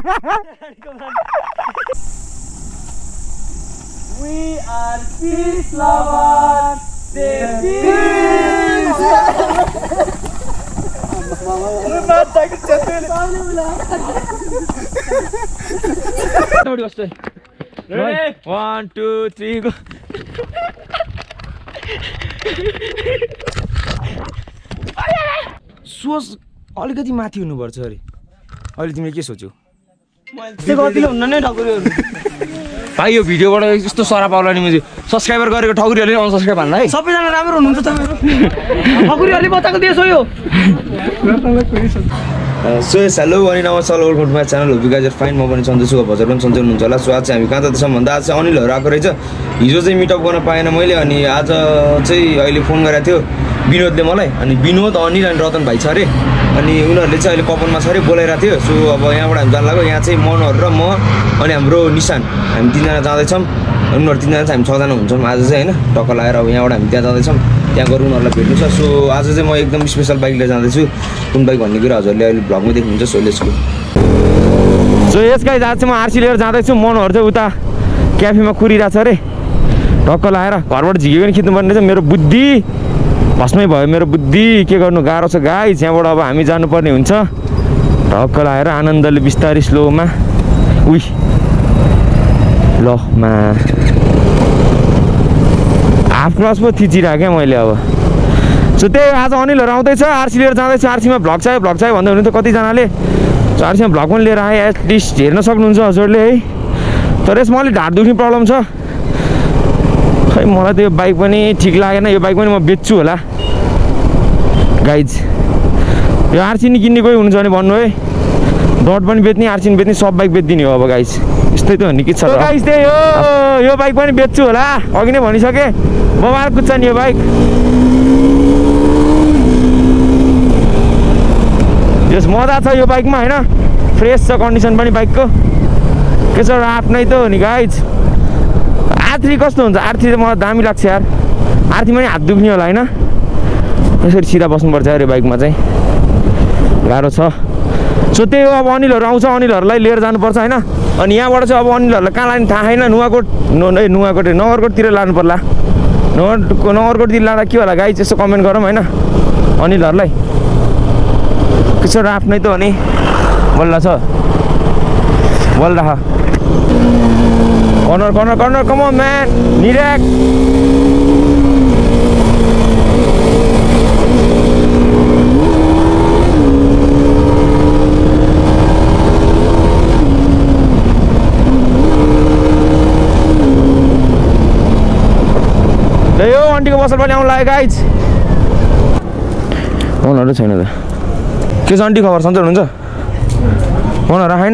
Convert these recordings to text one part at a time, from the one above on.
We are peace lovers. Ready? 1, 2, 3, go. सोच अलिकति माथि हुनुपर्छ अरे अहिले तिमीले के सोच्यौ भाइ यो भिडियोबाट यस्तो सराप आउला नि मैले सब्स्क्राइबर गरेको ठकुरीहरूले अनसब्स्क्राइब हाल्ला है सबैजना राम्रो हुनुहुन्छ तपाईहरु ठकुरीहरूले बताएको देश हो यो सो हेलो अनि नमस्कार welcome to my channel hope you guys are fine म पनि सन्चै छु हजुर पनि सन्चै हुनुहुन्छ होला सो आज चाहिँ हामी कहाँ जाँदैछौँ भन्दा आज चाहिँ अनिलहरू आएको रहेछ हिजो चाहिँ मिटअप गर्न पाएन मैले अनि आज चाहिँ अहिले फोन गरेको थियो विनोदले मलाई अनि विनोद अनिल अनि रतन भाइ छ अरे अनि उनीहरूले चाहिँ अहिले कपनमा छ अरे बोलाइरहेको थियो सो अब यहाँबाट हामी जान लाग्यो यहाँ चाहिँ मनोहर र म अनि हाम्रो निशान हामी तिनजना जाँदैछौँ उनीहरू तिनजना चाहिँ हामी छजना हुन्छौँ आज चाहिँ होइन टक्क लगाएर अब यहाँबाट हामी त्यहाँ जाँदैछौँ त्यहाँ गएर उनीहरूलाई भेट्नु छ सो आज चाहिँ म एकदम स्पेसल बाइक लिएर जाँदैछु कुन बाइक भन्ने कुरा हजुरले अहिले भ्लगमै देख्नुहुन्छ सोलेसको सो यस गाइस आज चाहिँ म आरसी लिएर जाँदैछु मनोहर चाहिँ उता क्याफेमा कुरिरहेको छ अरे टक्क लगाएर घरबाट झिकेको पनि खिच्नुपर्ने रहेछ मेरो बुद्धि भस्मै भयो मेरो बुद्धि के गर्नु गाह्रो छ गाइस यहाँबाट अब हामी जानुपर्ने हुन्छ टक्क लगाएर आनन्दले बिस्तारै स्लोमा उही लमा हाफ क्लास पो थिचिरहेको क्या मैले अब सो त्यही आज अनिलहरू आउँदैछ आरसी लिएर जाँदैछ आरसीमा भ्लग चाहियो भन्दै हुनुहुन्थ्यो कतिजनाले आरसीमा भ्लग पनि लिएर आएँ एटलिस्ट हेर्न सक्नुहुन्छ हजुरले है तर यसमा अलिक ढाड दुख्ने प्रब्लम छ खै मलाई त यो बाइक पनि ठिक लागेन यो बाइक पनि म बेच्छु होला गाइज यो आरसी नि किन्ने कोही हुनुहुन्छ भने भन्नु है डट पनि बेच्ने आरसी नि बेच्ने सब बाइक बेचिदिने हो अब गाइज यस्तै त हो नि के छ गाइज त्यही हो यो बाइक पनि बेच्छु होला अघि नै भनिसकेँ बबार कुद्छ नि यो बाइक यस मजा छ यो बाइकमा होइन फ्रेस छ कन्डिसन पनि बाइकको के छ आफ्नै त हो नि गाइज R3 कस्तो हुन्छ R3 त मलाई दामी लाग्छ यार R3 पनि हात दुख्ने होला होइन यसरी सिधा बस्नुपर्छ अरे बाइकमा चाहिँ गाह्रो छ सो त्यही हो अब अनिलहरू आउँछ अनिलहरूलाई लिएर जानुपर्छ होइन अनि यहाँबाट चाहिँ अब अनिलहरूलाई कहाँ लाने थाहा छैन नुवाकोट नगरकोटतिर लानु पर्ला नगरकोटतिर लाँदा के होला गाइज यसो कमेन्ट गरौँ होइन अनिलहरूलाई त्यसो आफ्नै त हो नि बल्ल छ बल्ल कर्नर कम on man निरेक ल यो आन्टीको बसल पनि आउनु लाग्यो गाइज आउनु छैन त के छ आन्टी खबर सन्चै हुनुहुन्छ आउनु राखेन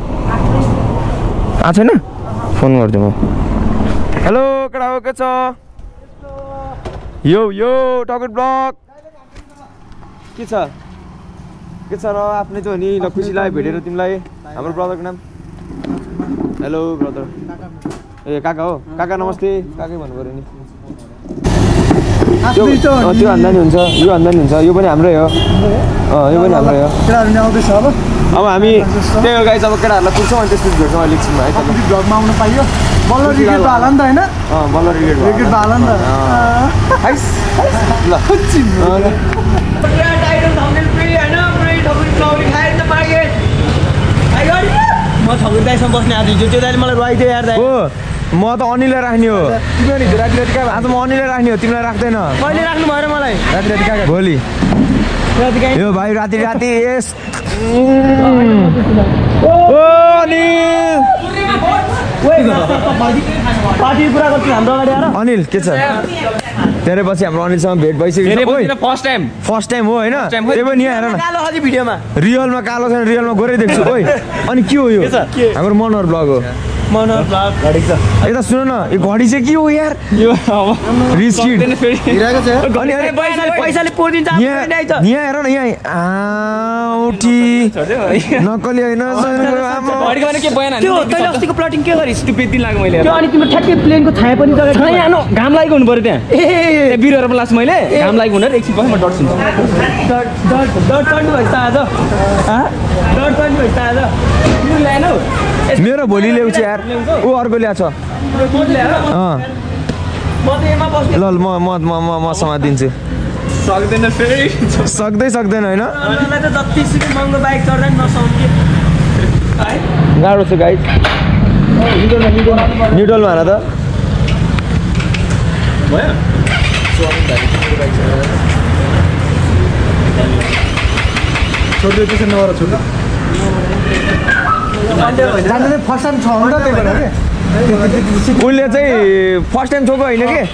आएको छैन फोन गर्छु म हेलो केटा हो के छ यो टकेट ब्लग के छ र आफ्नै त हो नि ल खुसी लाग्यो भेटेर तिमीलाई हाम्रो ब्रदरको नाम हेलो ब्रदर ए काका हो काका नमस्ते काकै भन्नु पऱ्यो नि त्यो भन्दा नि हुन्छ यो भन्दा नि हुन्छ यो पनि हाम्रै हो यो पनि हाम्रै हो अब हामी त्यही हो गाइस अब केटाहरूलाई पुग्छौँ अनि त्यसपछि भेट्छौँ अहिले एकछिनमा है तपाईँ भ्लगमा आउनु पाइयो बल्ल रिग्रेट भयो होला नि त होइन बल्ल रिग्रेट भयो होला नि त हाइस ल म ठकुरी दाइसँग बस्ने आज हिजो त्यो दाइले मलाई रुवाइदियो यार दाइ हो म त अनिललाई राख्ने हो तिमीले हिजो राति कहाँ आज म अनिललाई राख्ने हो तिमीलाई राख्दैन कहिले राख्नु भयो र मलाई राति कहाँ भोलि यो भाइ राति यस अनिल के छ धेरै पछि हाम्रो अनिलसँग भेट भइसक्यो फर्स्ट टाइम हो होइन त्यही पनि यहाँ हेर न भिडियोमा रियलमा कालो छैन रियलमा गोरै देख्छु ओइ अनि के हो यो हाम्रो मनोहर ब्लग हो मनोहर ब्लग गाडी छ यता सुन न यो घडी चाहिँ के हो यार यो अब रिस्किड हिराको छ अनि पैसाले पोदिन्छ यहाँ हेर न यहाँ औठी नकली होइन घडी गर्ने के बयान त्यो तैँले अस्तिको प्लटिङ के गरिस् त्यो बेच्दिन लाग्यो मैले त्यो अनि तिम्रो ठ्याक्कै प्लेनको छाया पनि जग्गा छाया आनो घाम लागेको हुनु पर्यो त्यहाँ ए बिरुवाहरू लास मैले घाम लागेको हुँदैन एकछिन पछि म डट्छु डट चढ्नु भएछ त आज डट चढ्नु भएछ त आज तिम्रो ल्याएन हौ मेरो भोलि ल्याउँछ यार ऊ अर्को ल्याएको छ म त एमा बस्ने ल म समातिदिन्छु सक्दैन फेरि सक्दैन होइन मलाई त जतिसुकै महँगो बाइक चढ्दा नि नसक्ने गाह्रो छ गाइड न्युट्रलमा हान त छोड्दै त्यसो नगर छोड्दै फर्स्ट टाइम छ हुन्छ त्यही भएर उसले चाहिँ फर्स्ट टाइम छोको होइन कि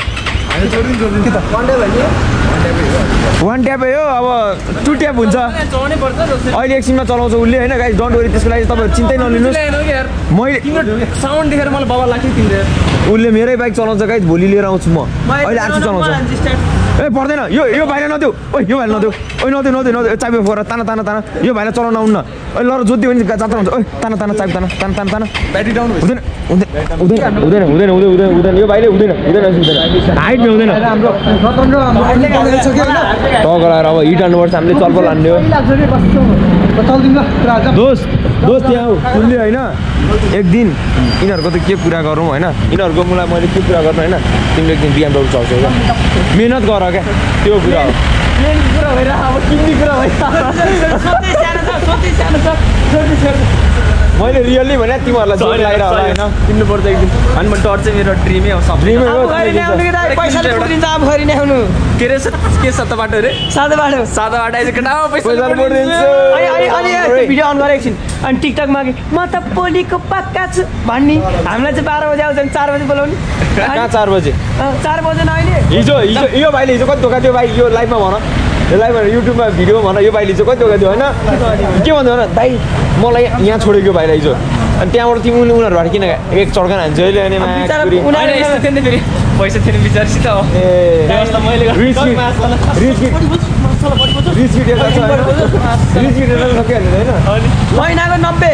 वान ट्यापै हो अब टु ट्याप हुन्छ चढ्नै पर्छ जस्तै अहिले एकछिनमा चलाउँछ उसले होइन गाइस डोन्ट वरी त्यसको लागि तपाईँहरू चिन्तै नलिनुहोस् मैले साउन्ड देखेर मलाई बाबा लाग्थ्यो तिम्रो उसले मेरै बाइक चलाउँछ गाइस भोलि लिएर आउँछु म अहिले आर्छु चलाउँछ ए पर्दैन यो भाइलाई नदेऊ ओ यो भाइलाई नदेऊ ओ नदेऊ चाबी फोर ताना यो भाइलाई चलाउन आउन्न ओ ल जोत्यो भने जात्रा हुन्छ ओ ताना चाबी ताना ब्याट्री डाउन हुँदैन यो भाइले हुँदैन हाइट हुँदैन टगर आएर अब हिट हान्नुपर्छ हामीले चलपल हान्ने हो दोस्त त्यहाँ हो सुन्ने होइन एक दिन यिनीहरूको त के कुरा गरौँ होइन यिनीहरूको मलाई मैले के कुरा गर्नु होइन तिमीले एक दिन BMW चलाउँछौ क्या मिहिनेत गर क्या त्यो कुरा हो मैले रियल्ली भने तिमीहरूलाई जोड लगाएर होला होइन किन्नु पर्छ एक दिन अनि म डर चाहिँ मेरो ड्रिमै हो ड्रिमै हो पैसाले पुगिन्छ अब घरि नै आउनु के रे के सत्ता बाटो रे सादा बाटो आइज केटा पैसा पैसाले पुगिन्छ अनि भिडियो अन गरेको एकछिन अनि टिकटकमा कि म त पोलीको पक्का छु भन्ने हामीलाई चाहिँ 12 बजे आउँछ 4 बजे बोलाउने कहाँ 4 बजे 4 बजे न अहिले हिजो यो भाइले हिजो कति धोका दियो भाइ यो लाइभमा भन यो लाइभमा युट्युबमा भिडियो भन यो भाइले हिजो कति धोका दियो होइन के भन्दै भन दाइ मलाई यहाँ छोडेको भाइलाई हिजो अनि त्यहाँबाट तिमी उनीहरूबाट किन एक चड्का हान्छ अहिले अनि फेरि पैसा थिएन बिचारसित हो महिनाको 90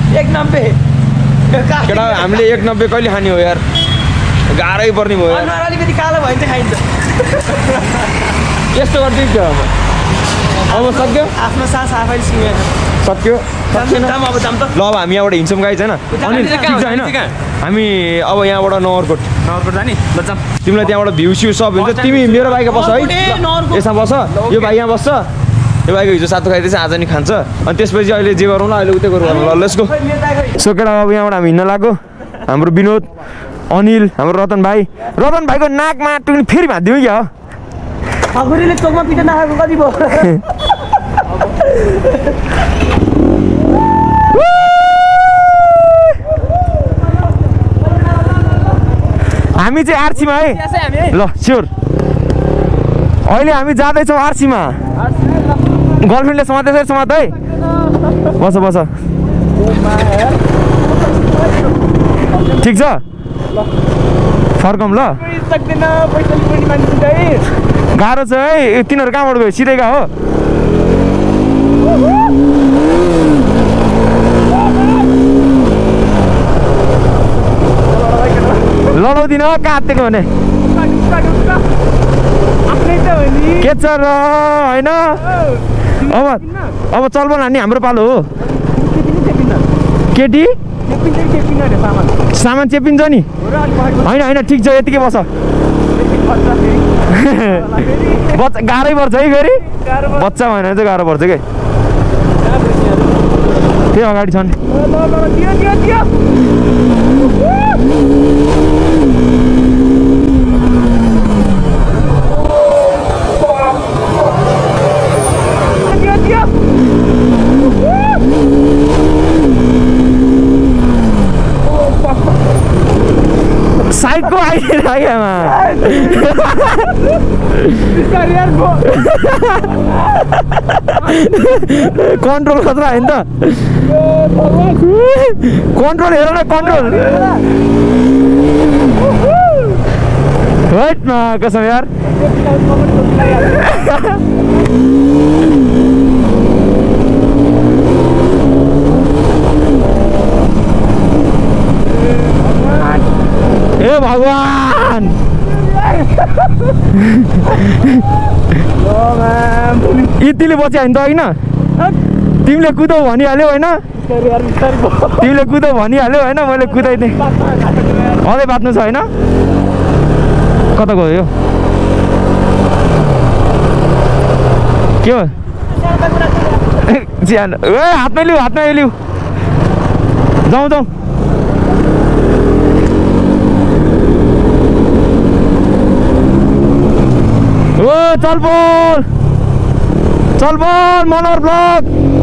केटा हामीले 190 कहिले खाने हो यार गाह्रै पर्ने भयो अलिकति कालो भयो भने खाइन्छ यस्तो गरिदिन्छ अब सक्यो आफ्नो सास आफैले सुनेर सक्यो अब जाम त ल अब हामी यहाँबाट हिँड्छौँ गाइज होइन अनि ठिक छ होइन हामी अब यहाँबाट नगरकोट जाने ल जाम तिमीलाई त्यहाँबाट भ्यू स्यू सब हुन्छ तिमी मेरो बाइकमा बस है यसमा बस यो भाइ यहाँ बस्छ यो भाइको हिजो सातो खाइदिएछ आज नि खान्छ अनि त्यसपछि अहिले जे गरौँ ल अहिले उतै गरौँ ल लेट्स गो सो केटा अब यहाँबाट हामी हिँड्न लाग्यो हाम्रो विनोद अनिल हाम्रो रतन भाइको नाकमा टुक्ने फेरि भाँदिउँ क्या हो खगुरीले चोकमा पिठो नखाएको कति भयो हामी चाहिँ आरसीमा है ल स्योर अहिले हामी जाँदैछौँ आरसीमा गर्लफ्रेन्डले समातेछ समात है बस ठिक छ फर्कौँ ल गाह्रो छ है तिनीहरू कहाँबाट गयो सिधै गयो हो लडाउँदिन काटेको भने के छ र होइन अब चलबल हान्ने हाम्रो पालो हो केटी सामान चेपिन्छ नि होइन ठिक छ यतिकै बस गाह्रै पर्छ है फेरि बच्चा भएन चाहिँ गाह्रो पर्छ कि त्यही अगाडि छन् साइडको आइदिएर आइमा कन्ट्रोल खतरा होइन त कन्ट्रोल हेर न कन्ट्रोल हैट न कसम यार हे भगवान यतिले बच्यो होइन त होइन तिमीले कुदौ भनिहाल्यौ होइन तिमीले कुदौ भनिहाल्यौ होइन मैले कुदाइदिएँ अझै बाँच्नु छ होइन कता गयो के हो ज्यान ए हातमै लिऊ जाउँ ओ चल बोल मनोहर ब्लक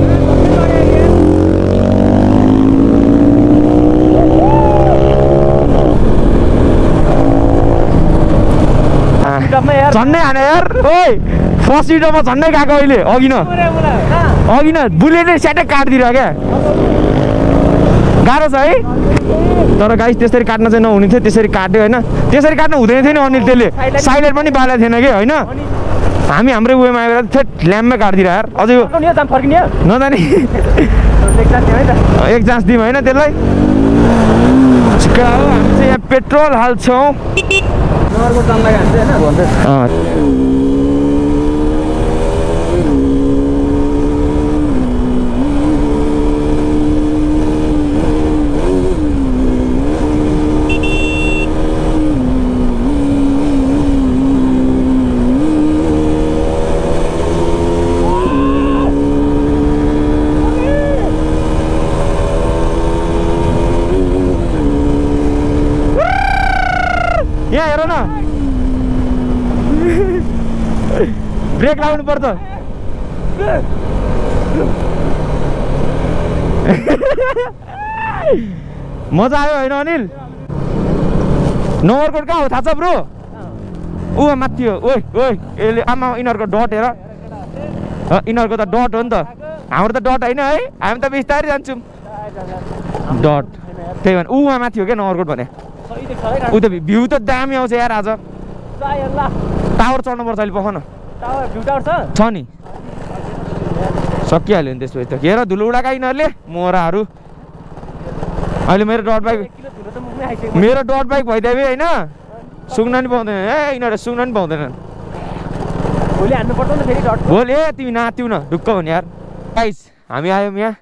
झन्डै हाने यार ओइ फर्स्ट सिटमा झन्डै गएको अहिले अघि न बुलेटले स्याटै काटिदिएर क्या गाह्रो छ है तर गाइस त्यसरी काट्न चाहिँ नहुने थियो त्यसरी काट्यो होइन त्यसरी काट्नु हुँदैन थियो नि अनिल त्यसले साइलेन्ट पनि बालेको थिएन कि होइन हामी हाम्रै उयोमा आएर थेट ल्याम्पमै काटिदिएर यार अझै नजाने एक चान्स दिउँ होइन त्यसलाई छिक्का हो हामी चाहिँ यहाँ पेट्रोल हाल्छौँ यहाँ हेर न ब्रेक लगाउनु पर्छ मजा आयो होइन अनिल नगरकोट कहाँ हो थाहा छ ब्रो ऊ माथि हो ओइ यसले आमा यिनीहरूको डट हेर यिनीहरूको त डट हो नि त हाम्रो त डट होइन है हामी त बिस्तारै जान्छौँ डट त्यही भएर उहाँ माथि हो क्या नगरकोट भने ऊ त भ्यू त दामी आउँछ यार आज टावर चढ्नुपर्छ अहिले पख न छ नि सकिहाल्यो नि त्यसपछि त हेर धुलो उडाएका यिनीहरूले मोराहरू अहिले मेरो डट बाइक भइदियो होइन सुँग्न नि पाउँदैन ए यिनीहरू सुँग्न नि पाउँदैनन् भोलि ए तिमी नाच्यौ न ढुक्क हो नि यार गाइस हामी आयौँ यहाँ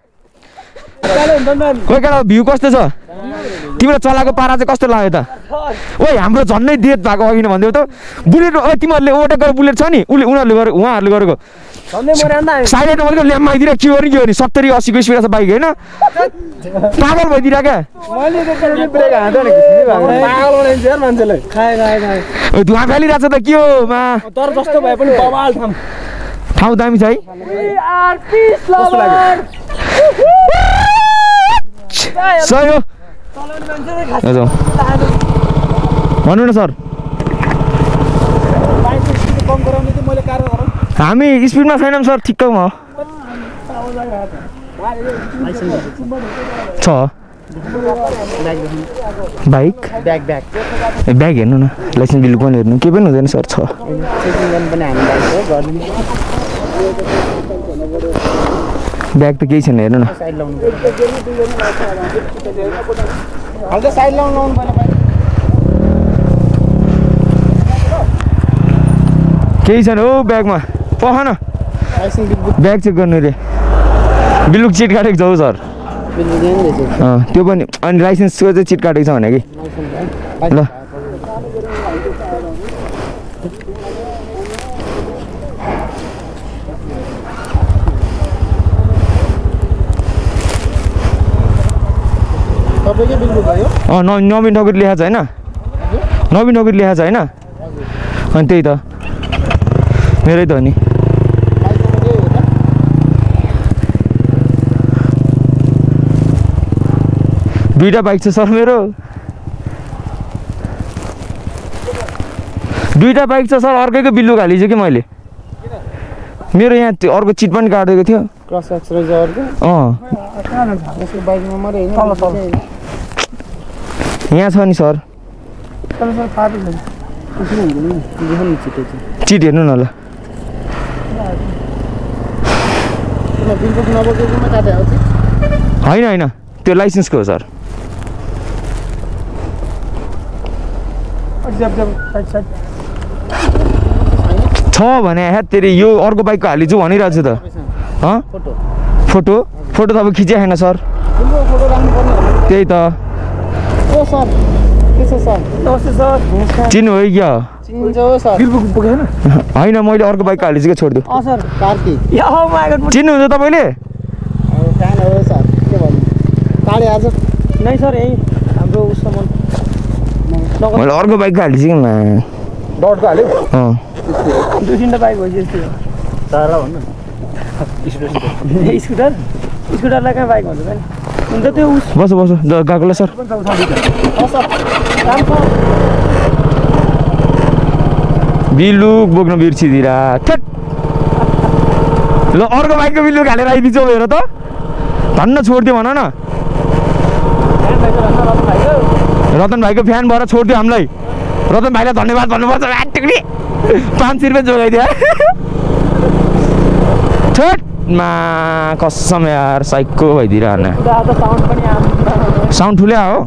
कोही केटा भ्यू कस्तो छ तिम्रो चलाएको पारा चाहिँ कस्तो लाग्यो त ओइ हाम्रो झन्डै डेट भएको अघि नै भनिदेऊ त बुलेट ओ तिमीहरूले ओभरटेक गरेर बुलेट छ नि उनीहरूले गरेको उहाँहरूले गरेको साइलेन्ट भनेको ल्याम्प आइदिएर के हो नि 70-80 को स्पिड छ बाइक होइन पागल भइदिएर क्या धुवा फालिरहेको छ त के हो ठाउँ दामी छ है सही हो भन्नु न सर हामी स्पिडमा छैनौँ सर ठिक्कमा छ बाइक ब्याग हेर्नु न लाइसेन्स बिल पनि हेर्नु केही पनि हुँदैन सर छ ब्याग त केही छैन हेर्नु न केही छैन हो ब्यागमा पख न ब्याग चेक गर्नु रे बिलुक चिट काटेको छ हौ सर त्यो पनि अनि लाइसेन्सको चाहिँ चिट काटेको छ भने कि ल नवीन ठकुरी लेखा छ होइन नवीन ठकुरी लेखा छ होइन अनि त्यही त मेरै त हो नि दुईटा बाइक छ सर मेरो दुईटा बाइक छ सर अर्कैको बिल्लु हालिछु कि मैले मेरो यहाँ त्यो अर्को चिट पनि काटेको थियो क्रस एक्सरेज अर्को यसको बाइकमा मात्रै हैन यहाँ छ नि सर तर सर फाटो छैन उसले हुँदैन देखाउनु छिटो चाहिँ चिट हेर्नु न ल बिलकुल नबोकेकोमा काटे हो होइन होइन त्यो लाइसेन्सको हो सर छ भने ह्या तेरि यो अर्को बाइकको हालिदिन्छु भनिरहेको छु त फोटो फोटो तपाईँ खिचे छैन सर फोटो राख्नु पर्ने त्यही त ओ सर के छ सर नमस्ते सर चिन्नु हो क्या चिन्छ हो सर बिलकुल बोकेन होइन मैले अर्को बाइकको हालिदिएको छोडिदियो अ सर कार्की चिन्नुहुन्छ तपाईँले फ्यान हो सर के भन्नु काले आज नै सर यही हाम्रो उससम्म मैले अर्को बाइकको हालिदिएको मा डटको हाल्यो अँ दुई तिनवटा बाइक भइसक्यो चारवटा भन्नु स्कुटर स्कुटरलाई कहाँ बाइक भन्नु पनि हुन्छ त्यो उस बस बस गएको ल सर बिलुक बोक्न बिर्सिदिरा थेट ल अर्को बाइकको बिलुक हालेर आइदिन्छौ हेर त धन्न छोडिदियो भन न रतन भाइको फ्यान भएर छोडिदियो हामीलाई रतन भाइलाई धन्यवाद भन्नुपर्छ 500 रुपियाँ जोगाइदियो छेटमा कसम यार साइको भइदिएर साउन्ड ठुल्या हो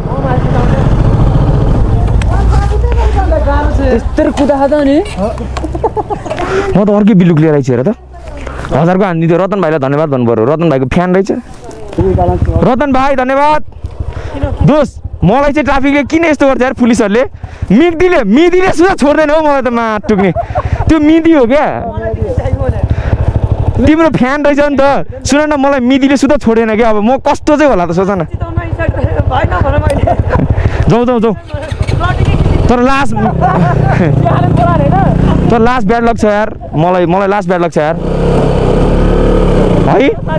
त्यस्तै कुदा खाँदा नि म त अर्कै बिलुक लिएर आइछु हेर त 1000 को हानिदियो रतन भाइलाई धन्यवाद भन्नु पर्यो रतन भाइको फ्यान रहेछ रतन भाइ धन्यवाद दोस्त मलाई चाहिँ ट्राफिकले किन यस्तो गर्छ यार पुलिसहरूले मिदीले सुधा छोड्दैन हौ मलाई त मा टुक्ने त्यो मिदी हो क्या तिम्रो फ्यान रहेछ नि त सुन न मलाई मिदीले सुधा छोडेन क्या अब म कस्तो चाहिँ होला त सोच न जाउँ तर लास्ट ब्याड लक छ यार मलाई लास्ट ब्याड लक छ यार है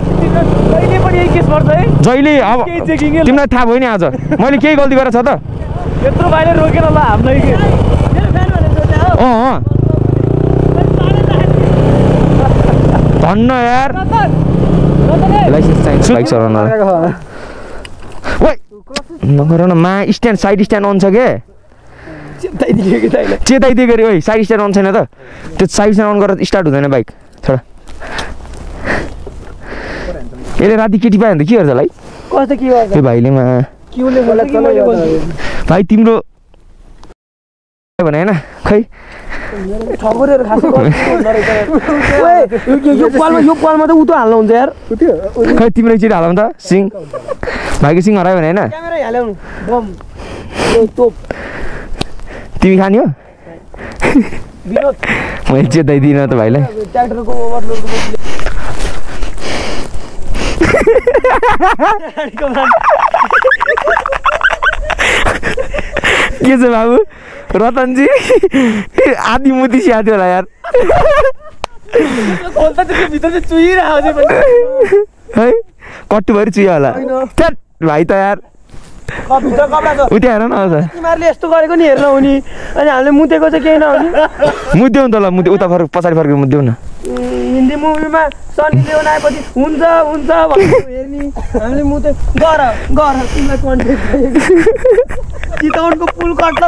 जहिले अब तिमीलाई थाहा भयो नि आज मैले केही गल्ती गरेर छ त यत्रो भाइले रोकेर ल हामीलाई के धन्न यार लाइसेन्स चाहिन्छ बाइक चलाउनलाई ओइ नगर न मा स्ट्यान्ड साइड स्ट्यान्ड अन छ के चेताइदियो गरे ओइ साइड स्ट्यान्ड अन छैन त त्यो साइड स्ट्यान्ड अन गरेर स्टार्ट हुँदैन बाइक छोडा यसले राति केटी पायो भने त के गर्छ भाइ कस्तो के गर्छ त्यो भाइले मा भाइ तिम्रो भने हैन खै ठगरेर खासै यो पालमा त उतो हाल्नु हुन्छ यार खै तिम्रो चिट हालौँ त सिङ भाइको सिङ हरायो भने हैन क्यामेरा हाल्नु बम तोप तिमी खानी हो विनोद मैले चेताइदिन त भाइलाई ट्र्याक्टरको ओभरलोडको के छ बाबु रतनजी आधी मुती स्या थियो होला यार खोल्दा चाहिँ भित्र चाहिँ चुइरहेको है कट्टु भएर चुया होला भाइ त यार उता हेर न तिमीहरूले यस्तो गरेको नि हेर्न हुने अनि हामीले मुतेको चाहिँ केही नहुने मुद्यौ न त ल मुद्यो उता पछाडि फर्केर मुद्यौ न हिन्दी मुभीमा सनी लियोन आएपछि हुन्छ भनेर हेर्ने हामीले मुते गर तिमीलाई कन्टेक्ट चितवनको पुल कट्ला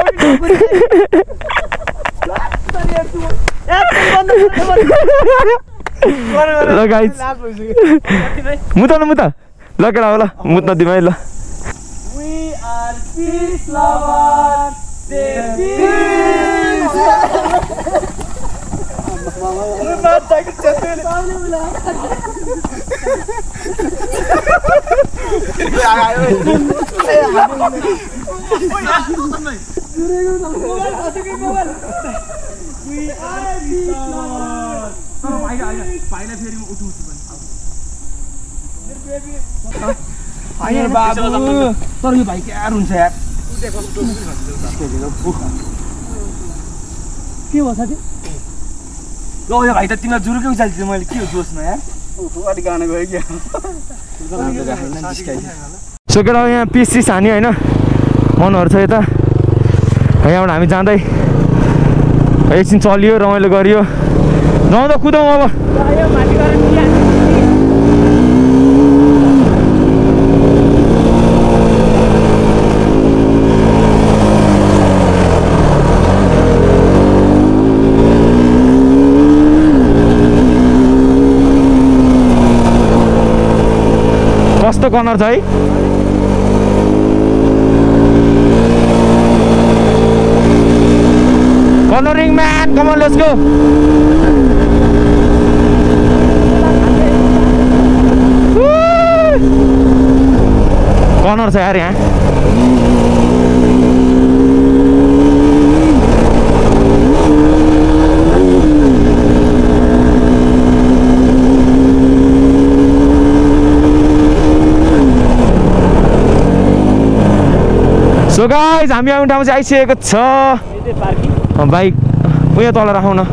ल गाइस मुत ल केटा हो ल मुत्न दिउँ है ल We are peace lovers, होइन बाबु तर यो भाइ क्या हुन्छ यार के हो साथी ल यो भाइ त तिमीलाई जुरुकै उचाल्थ्यो मैले के हो जोसमा यार अलिक गाना गयो क्या सो केटा यहाँ पिस सिस हान्यो होइन मनहरू छ यता यहाँबाट हामी जाँदै एकछिन चलियो रमाइलो गरियो जाउँ त कुदौँ अब यो माथि गएर निहाल्नु। कस्तो कर्नर छ है cornering man come on let's go corner छ यार यहाँ सो गाइज हामी आउने ठाउँ चाहिँ आइसकेको छ बाइक उयो तल राखौँ न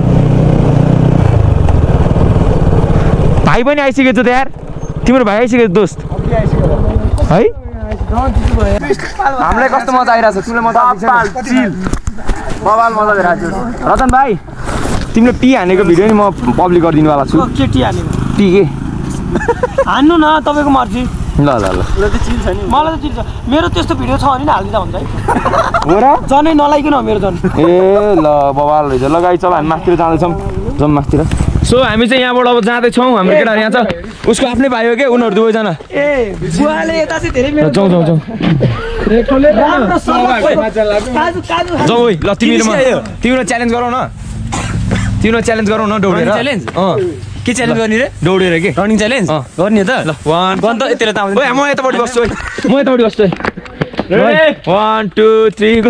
भाइ पनि आइसकेको छ त यार तिम्रो भाइ आइसकेको दोस्त है हामीलाई कस्तो मजा आइरहेको छ तिमीलाई मजा बबाल मजा आइरहेको छ रतन भाइ तिमीले टी हानेको भिडियो नि म पब्लिक गरिदिनु वाला छु के टी हाल्नु टी के हान्नु न तपाईँको मर्जी ल ल ल मलाई त चिन्छ मेरो त्यस्तो भिडियो छ भने हालिदिँदा हुन्छ है हो र जनै नलाइकन हो मेरो जन ए ल बबाल रहेछ ल गाई चल हामी माथितिर जाँदैछौँ जाउँ माथितिर सो हामी चाहिँ यहाँबाट अब जाँदैछौँ हाम्रो केटाहरू यहाँ छ उसको आफ्नै भाइ हो क्या उनीहरू दुवैजना ए बुवाले यता चाहिँ धेरै मेरो जाउँ जाउँ जाउँ काजु काजु जाउँ है ल तिमीले च्यालेन्ज गरौ न तिमीले च्यालेन्ज गरौ न दौडेर च्यालेन्ज के च्यालेन्ज गर्ने रे दौडेर के रनिङ च्यालेन्ज गर्ने त ल गन त यतिले त आउँदैन ओए म यतापट्टि बस्छु है म यतापट्टि बस्छु है 1 2 3 गो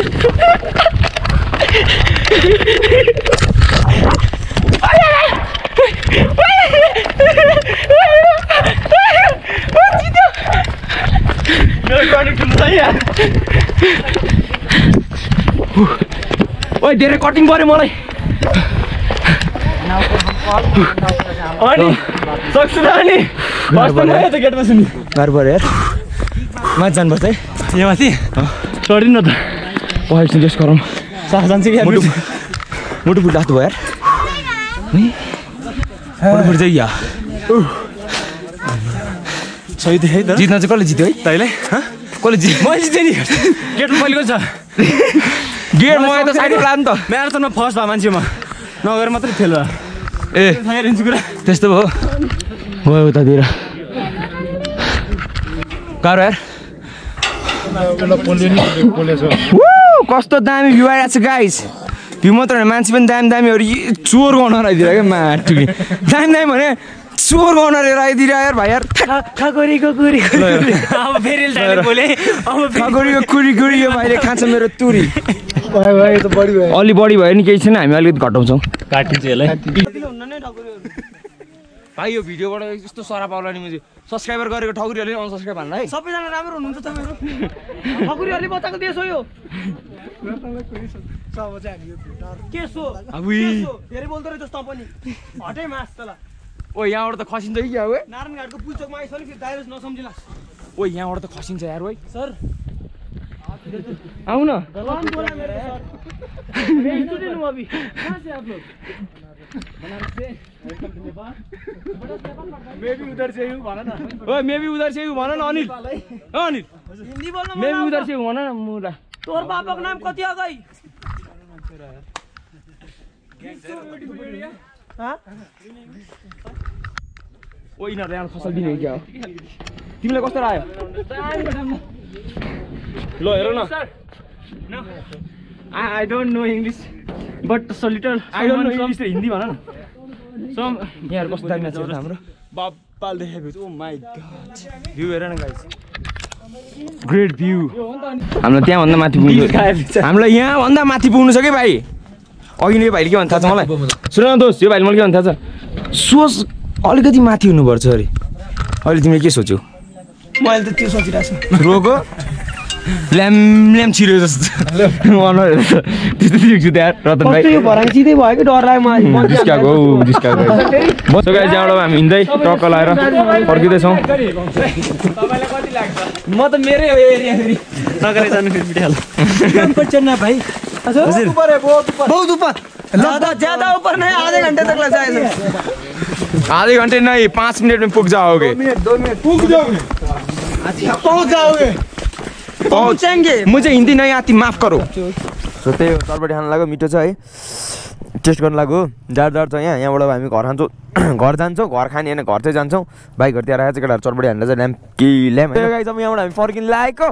ओए धेरै कटिङ पर्यो मलाई अनि सक्छु न अनि फर्स्ट म त गेटमा सुनि गाह्रो पर्यो यार माथि जानुपर्छ है यो माथि चढिन न त ओ एकछिन रेस्ट गरौँ सास जान्छ कि मुटु मुटु फुट राख्नु भयो यार मुटु फुट चाहिँ या सही देखेँ त जित्न चाहिँ कसले जित्यो है तैँले कसले जित्यो मैले जितेँ नि गेटमा पहिलेको छ गेट म त साइड प्लान त म्याराथनमा फर्स्ट भयो मान्छे म नगएर मात्रै फेल भयो ए थाहा कुरा त्यस्तो भयो गयो उतातिर गाह्रो यार कस्तो दामी भ्यू आइरहेको छ गाइस भ्यू मात्र होइन मान्छे पनि दामी दामीहरू चोर गर्न आइदिएर क्या माटुले दामी दामी भने चोर गर्न आइदिएर यार भाइ यार खाकोरीको कुरी अब फेरि बोले अब खगोरीको कुरी कुरी यो भाइले खान्छ मेरो तुरी अलि बढी भयो नि केही छैन हामी अलिकति घटाउँछौँ काटिन्छ यसलाई भाइ यो भिडियोबाट यस्तो सराप आउला नि मैले सब्सक्राइबर गरेको ठकुरीहरूले अनसब्सक्राइब हाल्नु है सबैजना राम्रो हुनुहुन्छ तपाईँहरू ठकुरीहरूले बताएको देश हो यो के सो धेरै बोल्दो रहेछ तँ पनि हटै मास तल ओ यहाँबाट त खसिन्छ कि क्या हो नारायणघाटको पुलचोकमा आइस भने फेरि दाइरेस नसम्झिला ओ यहाँबाट त खसिन्छ यार है सर आऊ न कौन बोला मेरे सर मैं स्टूडेंट हूँ अभी कहाँ से आप लोग बनारस से मैं भी उधर से हूँ भन न ओ मैं भी उधर से हूँ भन न अनिल अनिल हिंदी बोल्न मैं भी उधर से हूँ भन न मुरा तोर बाबाको नाम कति अगाइ ओ यिनीहरू यहाँ फसल दिने क्या हो तिमीलाई कस्तो लाग्यो ल हेर न I don't know English, but so little. I don't know English Hindi भन न Some यहाँ कस्तो दामी मान्छे हाम्रो बाल देखेको ओ माई गॉड भ्यू हेर न गाइस ग्रेट भ्यू हामीलाई त्यहाँभन्दा माथि पुग्नु हामीलाई यहाँभन्दा माथि पुग्नु छ कि भाइ अघि नै यो भाइले के भन्छ थाहा छ मलाई सुन न दोस्त यो भाइले मलाई के भन्छ थाहा छ सोच अलिकति माथि हुनुपर्छ अरे अहिले तिमीले के सोच्यौ मैले त त्यो सोचिरहेको छु रोको ल्याम ल्याम छिर्यो जस्तो अनुहार त्यस्तो देख्छु त्यहाँ रतन भाइ यो भराङ सिधै भयो कि डर लाग्यो मलाई डिस्काको डिस्काको बसो गाइस यहाँबाट हामी हिँड्दै टक्क लाएर फर्किँदैछौँ तपाईलाई कति लाग्छ म त मेरै हो एरिया फेरि नगरे जानु फेरि बिटिहाल चढ्न भाइ बहुत ऊपर ज्यादा ऊपर नहीं, आधे घंटे तक लग जाएगा। आधे घंटे नहीं, 5 मिनट में पुग जाओगे। 2 मिनट पुग जाओगे, पहुंच जाओगे, पहुंचेंगे। मुझे हिंदी नहीं आती, माफ करो। सो त्यही हो, चरपटी खान लाग्यो, मिठो छ है, टेस्ट गर्न लाग्यो। जाडो छ यहाँबाट हामी घर खान्छौँ, घर जान्छौँ, घर खाने होइन घर चाहिँ जान्छौँ। बाइकहरू त्यहाँ राखेको छ, केटाहरू चरपटी हानेर चाहिँ ल्याम्प कि ल्याम्प गाइस। अब यहाँबाट हामी फर्किन लागेको।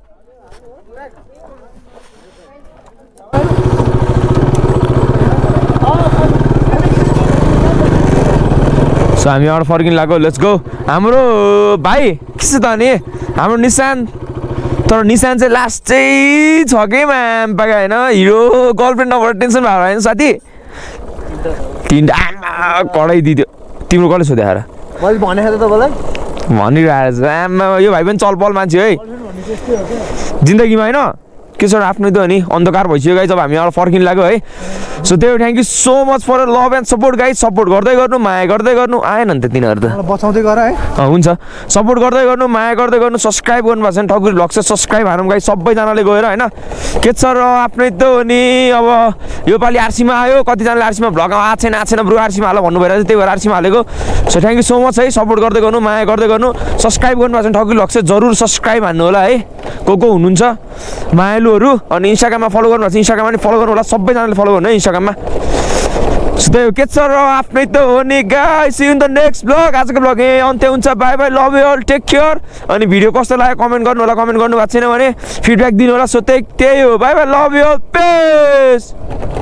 सो हामी यहाँबाट फर्किन लाग्यो, लेट्स गो। हाम्रो भाइ के छ त अनि हाम्रो निशान, तर निशान चाहिँ लास्ट चाहिँ छ कि म्याम पाएको होइन, हिरो गर्लफ्रेन्ड नभएर टेन्सन भएको होइन साथी। 3 आमा कडै दिदियो, तिम्रो कसले सोध्यो आएर? मैले भनेको त तपाईँलाई, भनिरहेको छ आमा। यो भाइ पनि चलपल मान्छे है जिन्दगीमा होइन, के छ आफ्नै त हो नि, अन्धकार भइसक्यो गाइस। अब हामी यहाँ फर्किन लाग्यो है। सो त्यही thank you so much for love and support guys. Support गर्दै गर्नु, माया गर्दै गर्नु। आएन नि त तिनीहरू त, बचाउँदै गर है। हुन्छ, सपोर्ट गर्दै गर्नु, माया गर्दै गर्नु। सब्सक्राइब गर्नुभएको छैन ठकुरी भ्लग चाहिँ सब्सक्राइब हानौँ गाइस सबैजनाले गएर होइन। के छ र आफ्नै त हो नि। अब योपालि आरसीमा आयो, कतिजनाले आरसीमा भ्लग आएको छैन ब्रु आरसीमा हाल भन्नु भइरहेको छ, त्यही भएर आरसीमा हालेको। So thank you so much है, सपोर्ट गर्दै गर्नु, माया गर्दै गर्नु। सब्सक्राइब गर्नुभएको छैन ठकुरी भ्लग चाहिँ जरुर सब्सक्राइब हान्नु होला है, को हुनुहुन्छ मायालुहरू। अनि इन्स्टाग्राममा फलो गर्नुभएको छ, इन्स्टाग्राममा पनि फलो गर्नु होला, सबैजनाले फलो गर्नु है इन्स्टाग्राममा। त्यही हो, के छ र आफ्नै त हो नि guys. See you in the next vlog. आजको ब्लग यहीँ अन्त्य हुन्छ। Bye bye, love you all, take care. अनि भिडियो कस्तो लाग्यो कमेन्ट गर्नु होला, कमेन्ट गर्नु भएको छैन भने फिडब्याक दिनु होला। सो त्यही हो, bye bye, love you all, पेस।